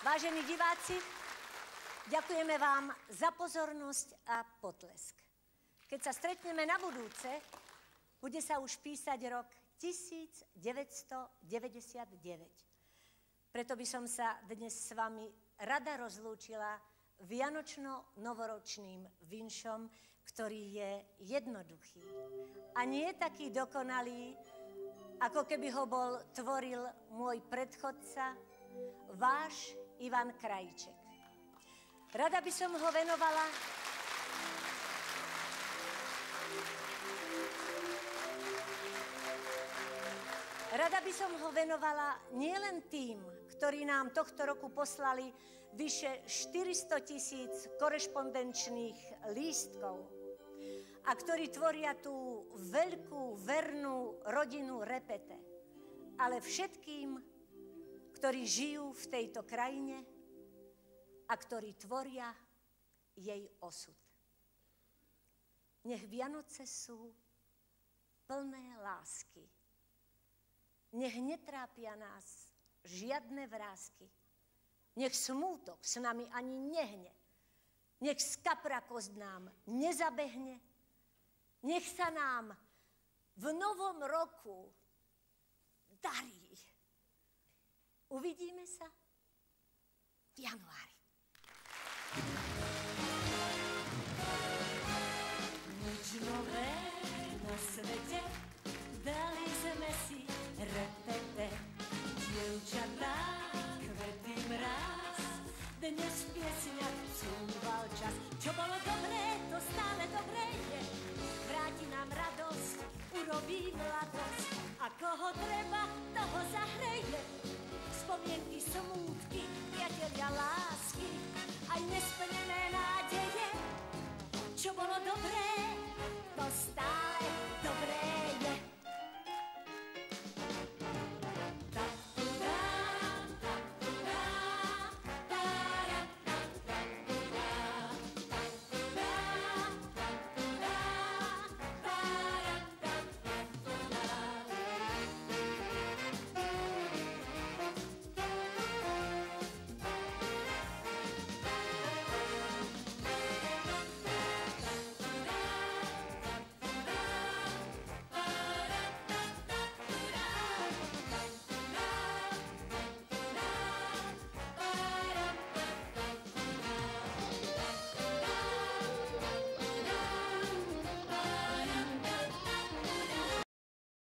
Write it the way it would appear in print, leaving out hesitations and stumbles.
Vážení diváci, ďakujeme vám za pozornosť a potlesk. Keď sa stretneme na budúce, bude sa už písať rok 1999. Preto by som sa dnes s vami rada rozlúčila vianočno-novoročným vinšom, ktorý je jednoduchý a nie taký dokonalý, ako keby ho tvoril môj predchodca, váš Ivan Krajček. Rada by som ho venovala nielen tým, ktorí nám tohto roku poslali vyše 400 000 korešpondenčných lístkov a ktorí tvoria tú veľkú, vernú rodinu Repete, ale všetkým, ktorí žijú v tejto krajine a ktorí tvoria jej osud. Nech Vianoce sú plné lásky. Nech netrápia nás žiadne vrásky. Nech smútok s nami ani nehne. Nech skaprakosť nám nezabehne. Nech sa nám v novom roku darí. Uvidíme sa v januári. Nič nové na svete, dali sme si Repete. Dievčatá, kvety mráz, dnes v piesňach cúval čas. Čo bolo dobré, to stále dobré je. Vráti nám radosť, urobí mladosť. A koho treba, toho zahreje.